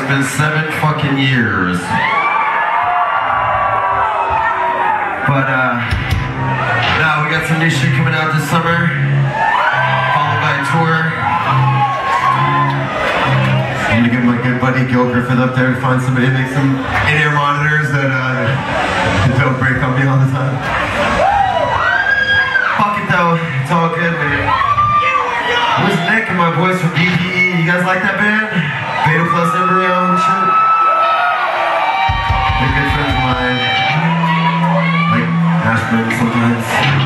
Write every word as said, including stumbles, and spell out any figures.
it's been seven fucking years. But, uh, no, we got some new shit coming out this summer, followed by a tour. I'm gonna get my good buddy Gil Griffith up there to find somebody to make some in-ear monitors that, uh, don't break on me all the time. Fuck it though, it's all good, man. Where's Nick and my boys from B P E? You guys like that band? Beta Plus Embryo and shit? They're good friends of mine. Like Ashburn sometimes.